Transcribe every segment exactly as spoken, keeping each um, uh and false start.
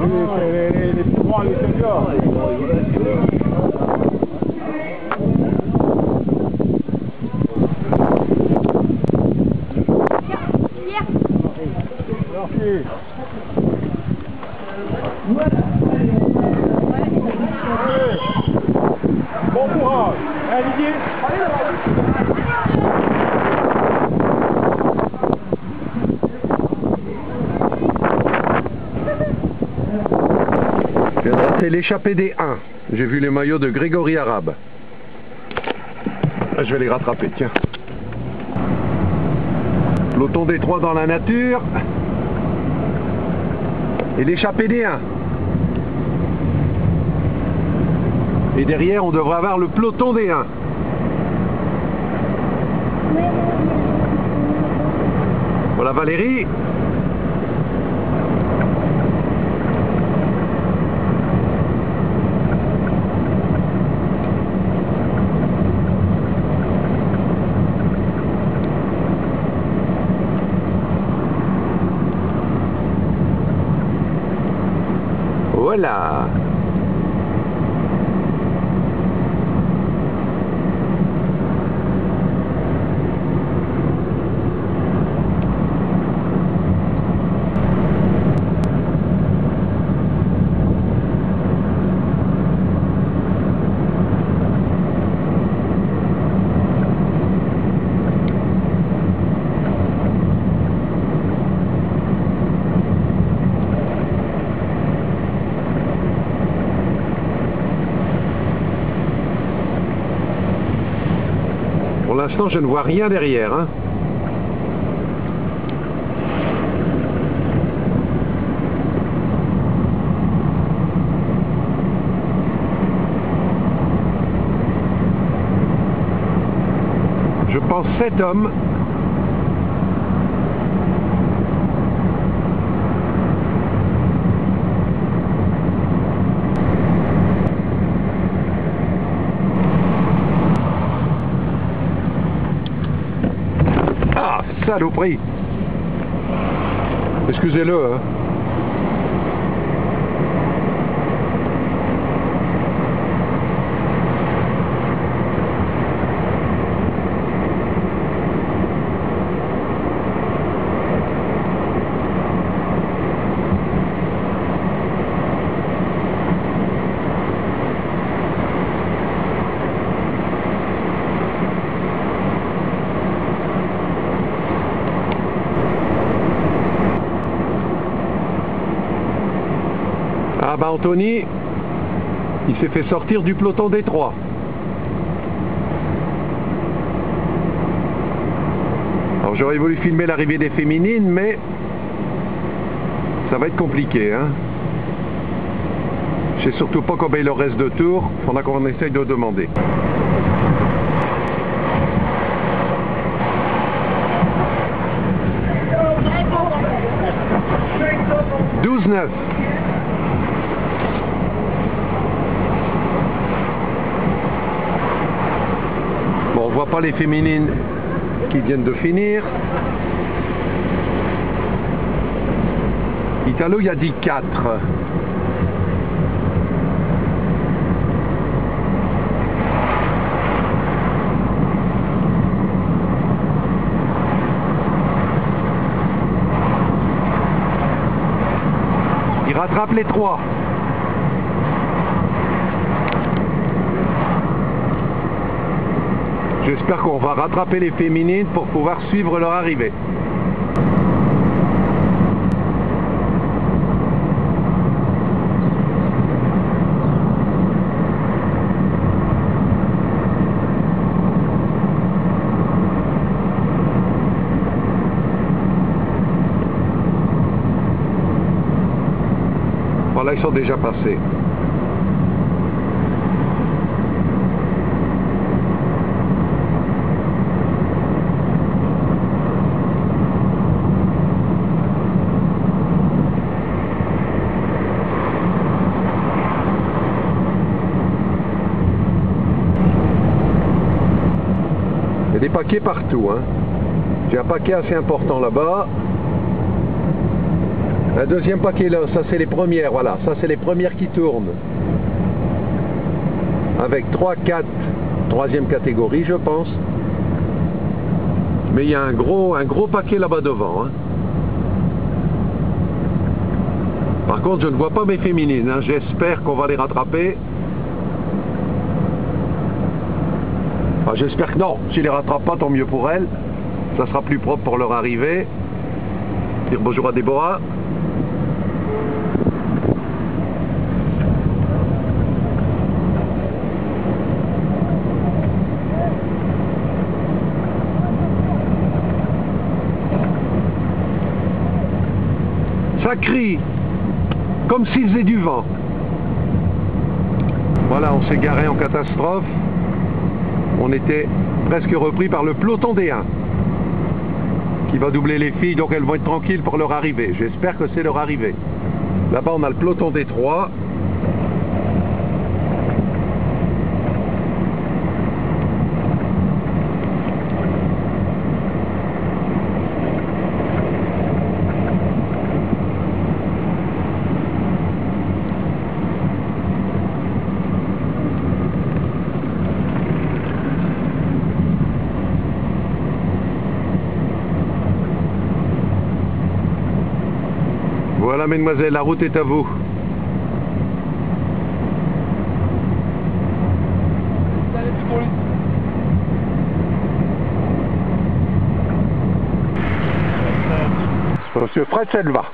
les, les, les plus grands, les seniors. Merci. Bon courage. Allez, Didier. C'est l'échappée des un. J'ai vu les maillots de Grégory Arabe. Je vais les rattraper, tiens. Peloton des trois dans la nature. Et l'échappée des un. Et derrière, on devrait avoir le peloton des un. Voilà Valérie. Voilà. Pour l'instant, je ne vois rien derrière, hein. Je pense sept hommes. Saloperie. Excusez-le, hein. Ah bah Anthony, il s'est fait sortir du peloton des trois. Alors j'aurais voulu filmer l'arrivée des féminines, mais ça va être compliqué, hein. Je sais surtout pas combien il leur reste de tours, faudra qu'on essaye de demander. douze neuf. Bon, on voit pas les féminines qui viennent de finir. Italo, il a dit quatre. Il rattrape les trois. J'espère qu'on va rattraper les féminines pour pouvoir suivre leur arrivée. Voilà, ils sont déjà passés. Il y a des paquets partout, hein. J'ai un paquet assez important là-bas. Un deuxième paquet là, ça c'est les premières, voilà, ça c'est les premières qui tournent. Avec trois, quatre, troisième catégorie je pense. Mais il y a un gros, un gros paquet là-bas devant. Hein. Par contre, je ne vois pas mes féminines. Hein. J'espère qu'on va les rattraper. Enfin, j'espère que non. S'ils les rattrapent pas, tant mieux pour elles. Ça sera plus propre pour leur arrivée. Dire bonjour à Déborah. Ça crie comme s'il faisait du vent. Voilà, on s'est garé en catastrophe. On était presque repris par le peloton des un qui va doubler les filles, donc elles vont être tranquilles pour leur arrivée. J'espère que c'est leur arrivée. Là-bas, on a le peloton des trois. Voilà, mesdemoiselles, la route est à vous. Monsieur Fred Selva.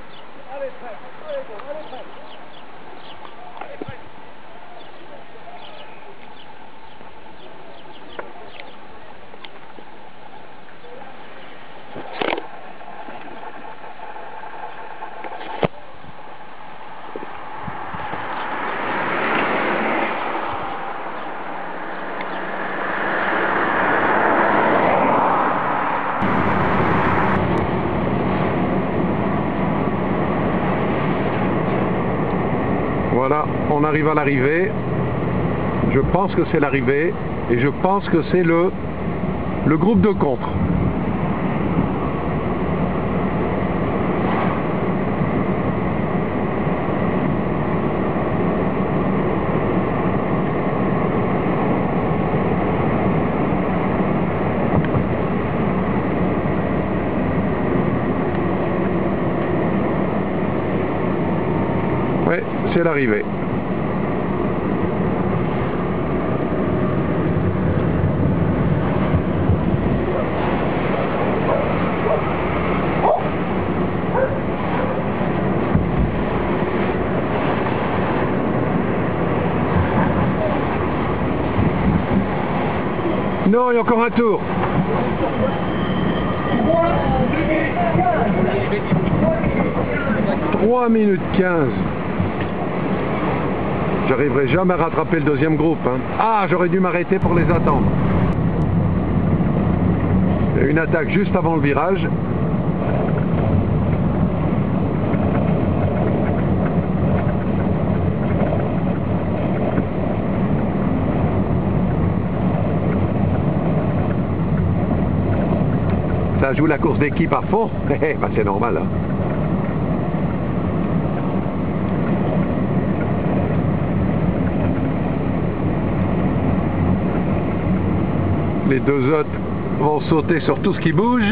Voilà, on arrive à l'arrivée. Je pense que c'est l'arrivée et je pense que c'est le, le groupe de contre. Oui, c'est l'arrivée. Non, il y a encore un tour. trois minutes quinze. J'arriverai jamais à rattraper le deuxième groupe. Hein. Ah, j'aurais dû m'arrêter pour les attendre. Il y a une attaque juste avant le virage. Ça joue la course d'équipe à fond. Bah, c'est normal. Hein. Les deux autres vont sauter sur tout ce qui bouge.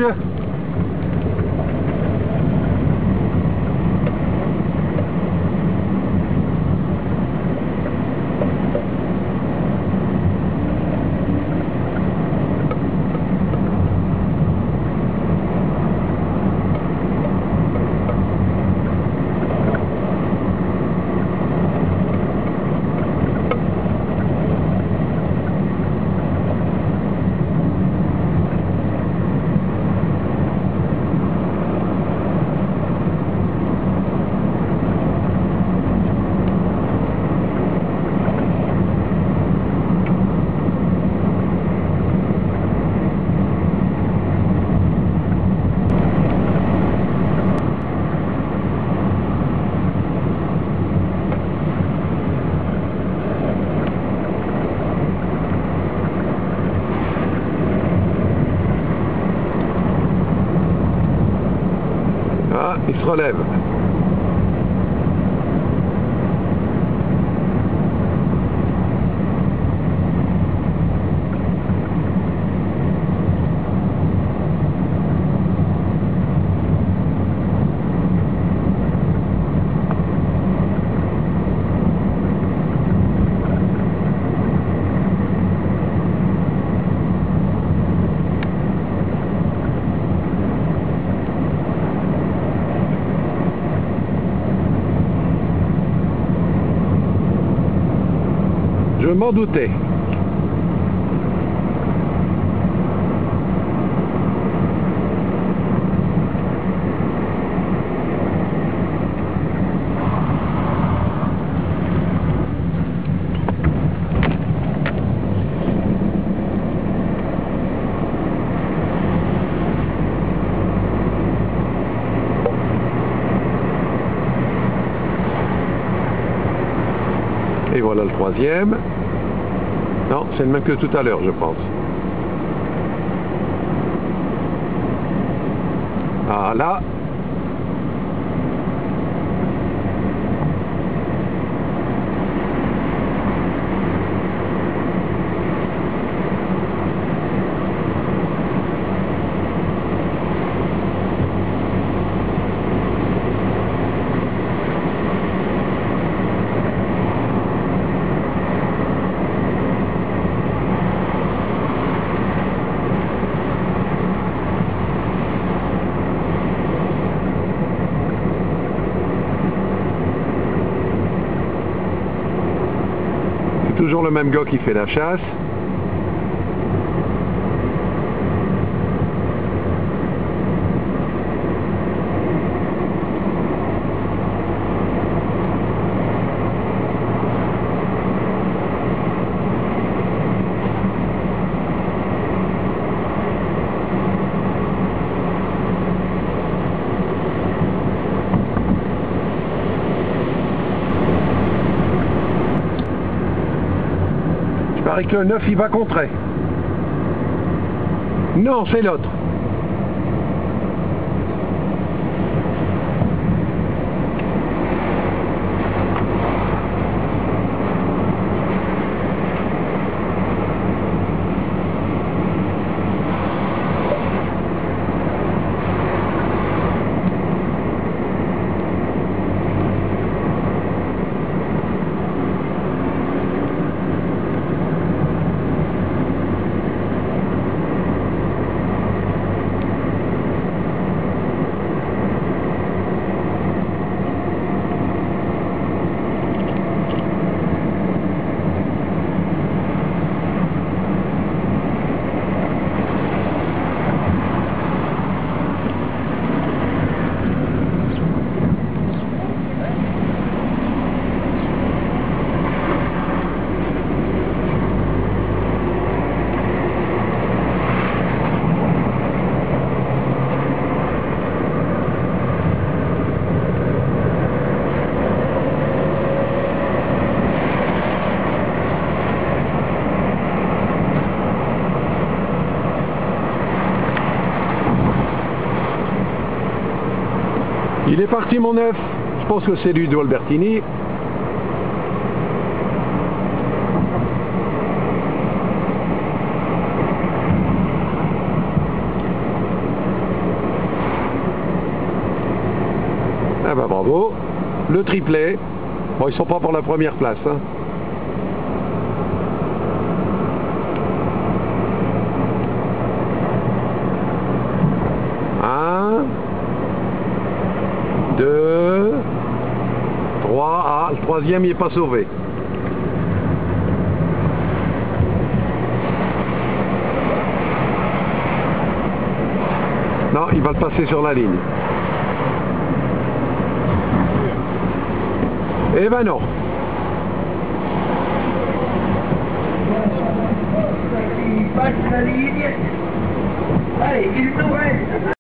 Il se relève. Je m'en doutais. Et voilà le troisième. Non, c'est le même que tout à l'heure, je pense. Ah là. Toujours le même gars qui fait la chasse. Il paraît que le neuf il va contrer. Non, c'est l'autre. Il est parti mon neuf. Je pense que c'est lui de Albertini. Ah ben bravo. Le triplé. Bon, ils sont pas pour la première place. Hein. Un. Deux, trois, ah, le troisième il n'est pas sauvé. Non, il va le passer sur la ligne. Eh ben non. Il passe la ligne. Allez, il nous reste.